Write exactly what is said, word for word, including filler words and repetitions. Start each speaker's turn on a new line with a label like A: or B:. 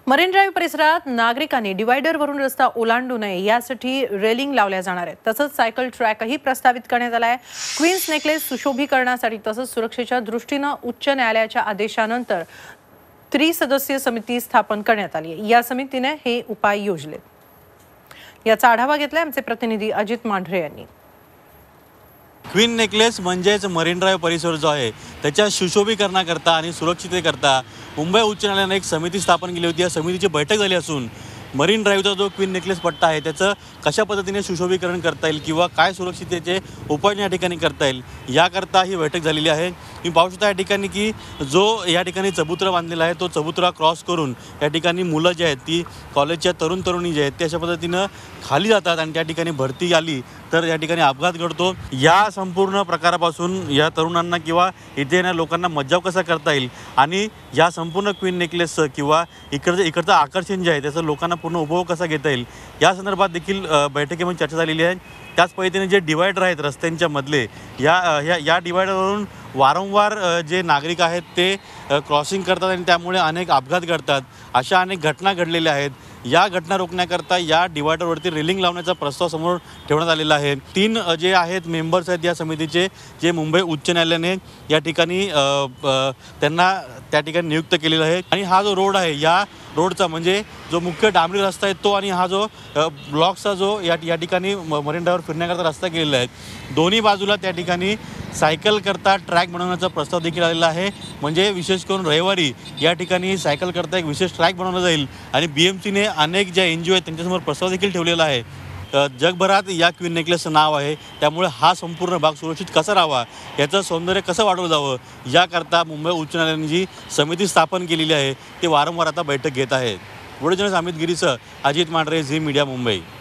A: Marine drive परिसरात नागरिकांनी डिवायडरवरून रस्ता ओलांडू नये यासाठी रेलिंग लावल्या जाणार आहे। तसंच सायकल ट्रॅकही प्रस्तावित करण्यात आला आहे। क्वीन्स नेकलेस सुशोभीकरणासाठी तसंच सुरक्षेच्या दृष्टीने उच्च न्यायालयाच्या आदेशानंतर त्रिसदस्यीय समिती स्थापन करण्यात आली आहे। या समितीने हे उपाय योजलेत। याचा आढावा घेतलाय आमचे प्रतिनिधी अजित मांढरे यांनी।
B: क्वीन नेकलेस म्हणजेच मरीन ड्राईव्ह परिसर जो आहे त्याच्या सुशोभीकरणाकरता आणि सुरक्षिततेकरता मुंबई उच्च न्यायालयाने एक समिती स्थापन केली होती। या समितीची बैठक झाली असून मरीन ड्राईव्हचा जो क्वीन नेकलेस पट्टा आहे त्याचं कशा पद्धतीने सुशोभीकरण करता येईल किंवा काय सुरक्षिततेचे उपाय या ठिकाणी करता येईल याकरता ही बैठक झालेली आहे। मी पाहू शकता या ठिकाणी की जो या ठिकाणी चबुतरा बांधलेला आहे तो चबुतरा क्रॉस करून या ठिकाणी मुलं जे आहेत ती कॉलेजच्या तरुण तरुणी जे आहेत ते अशा पद्धतीनं खाली जातात आणि त्या ठिकाणी भरती आली तर या ठिकाणी अपघात घडतो। या संपूर्ण प्रकारापासून या तरुणांना किंवा इथे येणाऱ्या लोकांना मज्जाव कसा करता येईल आणि या संपूर्ण क्वीन नेकलेसचं किंवा इकडचं इकडचं आकर्षण जे आहे त्याचं लोकांना पूर्ण उपभोग कसा घेता येईल या संदर्भात देखील बैठकीमध्ये चर्चा झालेली आहे। त्याच पद्धतीने जे डिवायडर आहेत रस्त्यांच्या मधले या या या डिवायडरवरून वारंवार जे नागरिक आहेत ते क्रॉसिंग करतात आणि त्यामुळे अनेक अपघात घडतात। अशा अनेक घटना घडलेल्या आहेत। या घटना रोखण्याकरता या डिवायडरवरती रेलिंग लावण्याचा प्रस्ताव समोर ठेवण्यात आलेला आहे। तीन जे आहेत मेंबर्स आहेत या समितीचे जे मुंबई उच्च न्यायालयाने या ठिकाणी त्यांना त्या ठिकाणी नियुक्त केलेला आहे। आणि हा जो रोड आहे या रोडचा म्हणजे जो मुख्य डांबरी रस्ता आहे तो आणि हा जो ब्लॉकचा जो या या ठिकाणी मरीन ड्राईव्हवर फिरण्याकरता रस्ता केलेला आहे दोन्ही बाजूला त्या ठिकाणी सायकल करता ट्रॅक बनवण्याचा प्रस्ताव देखील आलेला आहे। म्हणजे विशेष करून रविवारी या ठिकाणी सायकल करता एक विशेष ट्रॅक बनवला जाईल आणि बी एम सीने अनेक ज्या एन जी ओ आहेत त्यांच्यासमोर प्रस्ताव देखील ठेवलेला आहे। जगभरात या क्वीन नेकलेसचं नाव आहे त्यामुळे हा संपूर्ण भाग सुरक्षित कसा राहावा याचं सौंदर्य कसं वाढवलं जावं याकरता मुंबई उच्च न्यायालयाने जी समिती स्थापन केलेली आहे ते वारंवार आता बैठक घेत आहे। व्हिडिओ जर्नलिस्ट अमित गिरीसह अजित मांढरे, झी मीडिया, मुंबई।